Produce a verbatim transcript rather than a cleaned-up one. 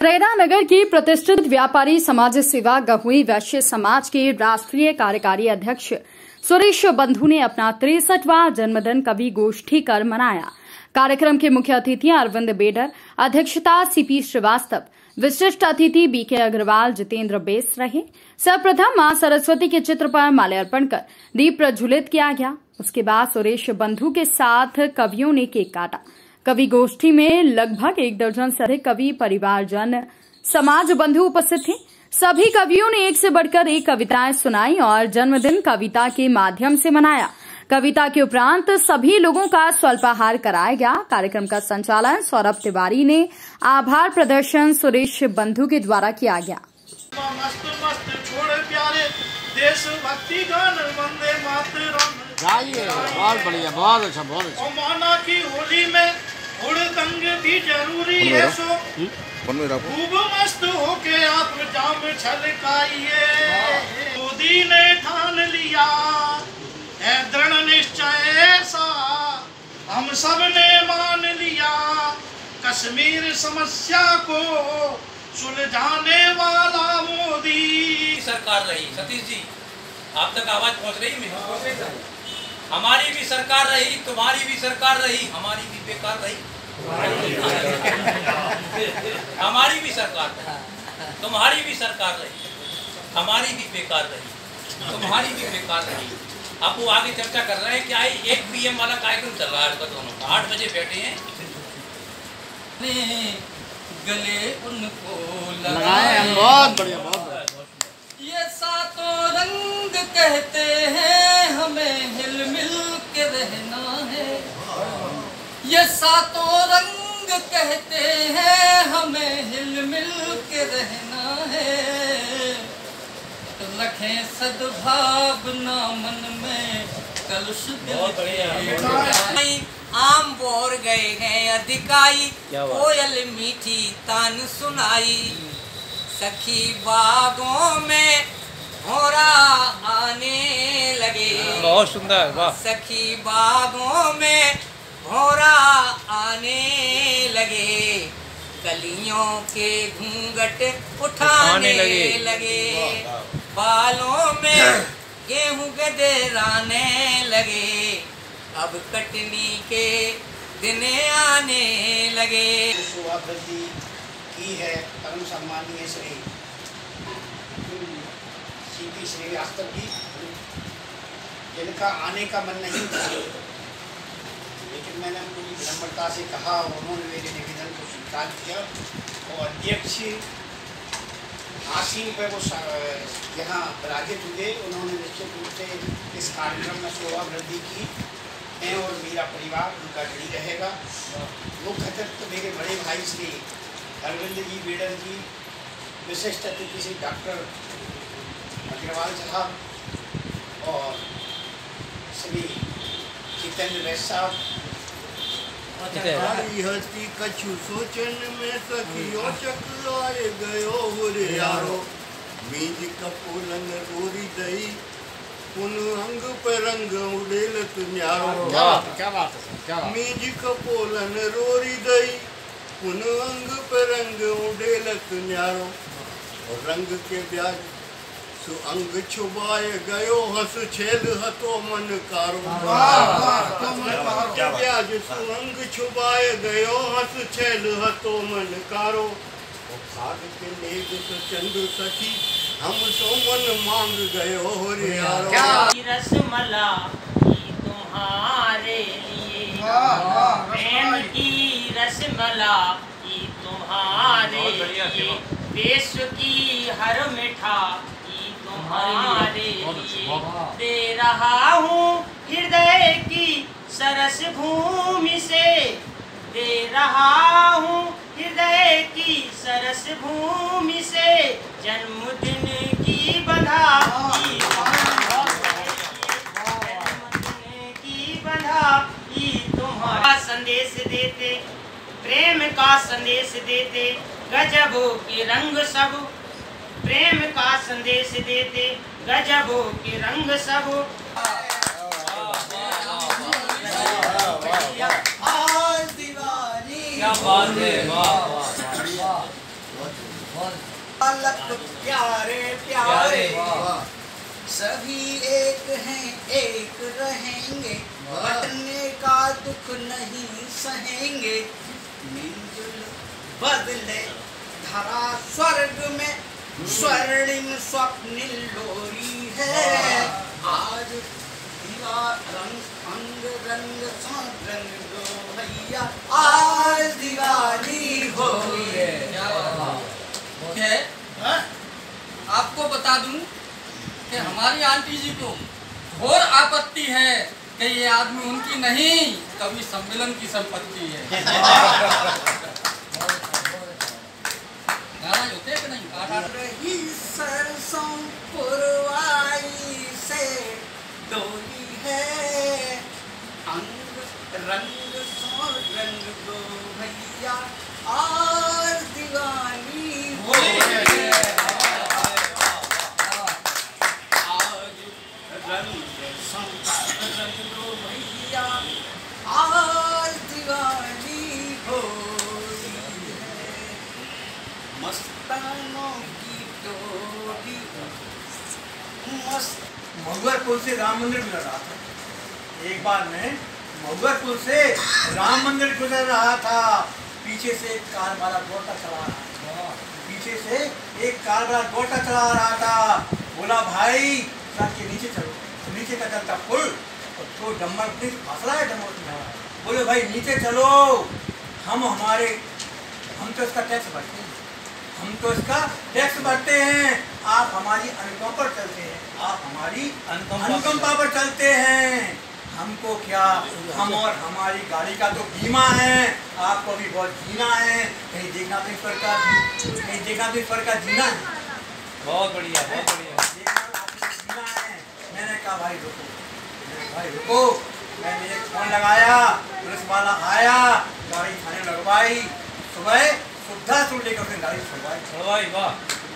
प्रेरणा नगर की प्रतिष्ठित व्यापारी समाज सेवा गहुई वैश्य समाज के राष्ट्रीय कार्यकारी अध्यक्ष सुरेश बंधु ने अपना तिरसठवां जन्मदिन कवि गोष्ठी कर मनाया। कार्यक्रम के मुख्य अतिथि अरविंद बेडर, अध्यक्षता सीपी श्रीवास्तव, विशिष्ट अतिथि बीके अग्रवाल, जितेंद्र बेस रहे। सर्वप्रथम मां सरस्वती के चित्र पर माल्यार्पण कर दीप प्रज्वलित किया गया। उसके बाद सुरेश बंधु के साथ कवियों ने केक काटा। कवि गोष्ठी में लगभग एक दर्जन से अधिक कवि परिवारजन समाज बंधु उपस्थित थे। सभी कवियों ने एक से बढ़कर एक कविताएं सुनाई और जन्मदिन कविता के माध्यम से मनाया। कविता के उपरांत सभी लोगों का स्वल्पाहार कराया गया। कार्यक्रम का संचालन सौरभ तिवारी ने आभार प्रदर्शन सुरेश बंधु के द्वारा किया गया। मस्त मस्त छोड़ प्यारे देशभक्ति गान वंदे मातरम गाइए। बहुत बढ़िया, बहुत अच्छा, बहुत अच्छा। और माना की होली में हुड़दंग भी जरूरी है, सो खूब मस्त होके आप जाम छलकाइए। मोदी ने ठान लिया है दृढ़ निश्चय ऐसा, हम सब ने मान लिया कश्मीर समस्या को सुलझाने वाला मोदी सरकार रही। सतीश जी, आप तक आवाज पहुंच रही है? हमारी भी सरकार रही, तुम्हारी भी सरकार रही, हमारी भी बेकार रही। हमारी भी सरकार रही, तुम्हारी भी सरकार रही, हमारी भी बेकार रही, तुम्हारी भी बेकार रही। आप वो आगे चर्चा कर रहे हैं क्या? एक पीएम वाला कार्यक्रम चल रहा है आपका, दोनों आठ बजे बैठे हैं। गले उनको लगाए। बहुत बढ़िया, बहुत बढ़िया। ये सातों रंग कहते हैं हमें हिल मिल के रहना है। ये सातों रंग कहते हैं हमें हिल मिल के रहना है। तो रखें सद्भावना मन में कलुष दिल। आम बोर गए हैं अधिकाई, कोयल मीठी तान सुनाई। सखी बागों में भौरा आने लगे। बहुत सुंदर, वाह। सखी बागों में भौरा आने लगे, कलियों के घूंघट उठाने लगे, लगे। बालों में गेहूं गदराने लगे, अब कटनी के दिन आने लगे। शोभा वृद्धि की है परम सम्मानीय श्री सीपी श्रीवास्तव जी, जिनका आने का मन नहीं था, लेकिन मैंने उनको विनम्रता से कहा और उन्होंने मेरे निवेदन को स्वीकार किया। और अध्यक्ष आसीन पर वो यहाँ विराजित हुए, उन्होंने निश्चित रूप से इस कार्यक्रम में शोभा वृद्धि की है और मेरा परिवार उनका जुड़ी रहेगा। मुख्य अतिथि मेरे बड़े भाई श्री अरविंद जी बेडर जी, विशिष्ट अतिथि श्री डॉक्टर अग्रवाल साहब और श्री जितेंद्र बेस साहब। हस्ती कछु सोचन में सखियो चकराए गयो हुरे यारो। मीज कपोलन रोरी दई पुन अंग पर रंग उड़ेलत न्यारो। क्या बात है, क्या बात है, क्या बात। मीज कपोलन रोरी दई पुन अंग पर रंग उड़ेलत न्यारो। और रंग के ब्याज सु अंग छुबाए गयो हस छेद हतो मन कारो। ब्याज सु अंग छुबाए गयो हस छेद हतो मन कारो। भाग के नेग चंद सखी हम सो मन मांग गयो रे यारो। रसमलाई तुम्हारे लिए, प्रेम की रसमलाई तुम्हारे लिए, विश्व की हर मिठाई तुम्हारे लिए। दे रहा हूँ हृदय की सरस भूमि से, दे रहा हूँ हृदय की सरस भूमि से, जन्मदिन की बधाई, जन्मदिन की बधाई तुम्हारा। संदेश देते प्रेम का संदेश देते, गजबों के रंग सब प्रेम का संदेश देते, गजबों के रंग सब। आज दिवाली क्या बात है, वाह वाह। बालक प्यारे प्यारे सभी एक हैं एक रहेंगे, बटने का दुख नहीं सहेंगे। मिलजुल बदले धरा स्वर्ग में स्वर्णिम स्वप्निल लोरी है। आज दीवा रंग अंग रंग सा रंग दो भैया, आज दिवाली हो है। आपको बता दूं कि हमारी आंटी जी को घोर आपत्ति है कि ये आदमी उनकी नहीं, कवि सम्मेलन की संपत्ति है। नाराज होते कि नहीं? रही सरसों पुरवाई से डोली है, अंग रंग सो रंग दो भैया, आज दिवाली हो। आज रंग सो रंग दो भैया, आज दिवाली हो। मस्तानों की टोली मस्त। महुआ पुल से राम मंदिर गुजर रहा था। एक बार में महुआ पुल से राम मंदिर गुजर रहा था। पीछे से एक कार वाला गोटा चला रहा था। पीछे से एक कार वाला गोटा चला रहा था। बोला भाई ट्रक के नीचे चलो। तो नीचे का चलता पुल तो डम्बर फासला है डम्बर। बोले भाई नीचे चलो, हम हमारे हम तो इसका टैक्स भरते हैं, हम तो इसका टैक्स भरते हैं, आप हमारी अनुकंपा पर चलते हैं, आप हमारी अनुकंपा पर चलते हैं। हमको क्या, हम और हमारी गाड़ी का तो बीमा है, आपको भी बहुत जीना है। कहीं देखना तो ईश्वर का कहीं देखना तो ईश्वर का जीना है। बहुत बढ़िया, बहुत बढ़िया। देखना जीना है। मैंने कहा भाई रुको, भाई रुको। मैंने एक फोन लगाया, पुलिस वाला आया, गाड़ी थाने लगवाई। सुबह सुविधा सुन लेकर उसने गाड़ी छुड़वाई। वाह वाह।